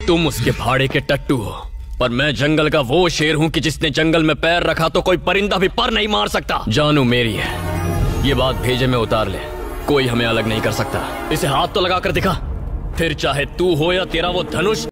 तुम उसके भाड़े के टट्टू हो, पर मैं जंगल का वो शेर हूँ कि जिसने जंगल में पैर रखा तो कोई परिंदा भी पर नहीं मार सकता। जानू मेरी है, ये बात भेजे में उतार ले, कोई हमें अलग नहीं कर सकता। इसे हाथ तो लगा कर दिखा, फिर चाहे तू हो या तेरा वो धनुष।